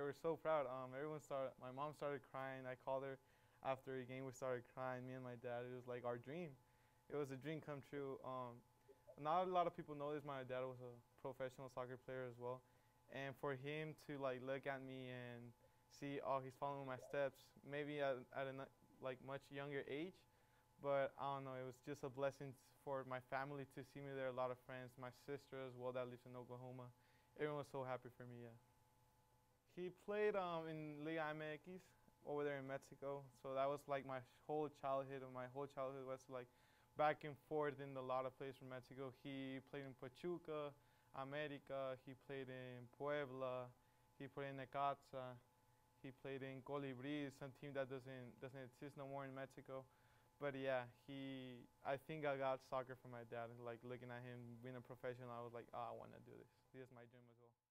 were so proud. My mom started crying. I called her after a game. We started crying. Me and my dad. It was like our dream. It was a dream come true. Not a lot of people know this. My dad was a professional soccer player as well, and for him to like look at me and see, oh, he's following my steps. Maybe at a like much younger age, but I don't know. It was just a blessing for my family to see me there. A lot of friends, my sister as well that lives in Oklahoma. Everyone was so happy for me. Yeah. He played in Liga MX over there in Mexico. So that was like my whole childhood. And my whole childhood was like back and forth in a lot of places from Mexico. He played in Pachuca, America. He played in Puebla. He played in Necaxa. He played in Colibris, some team that doesn't exist no more in Mexico. But yeah, I think I got soccer from my dad. Like looking at him being a professional, I was like, oh, I want to do this. This is my dream as well.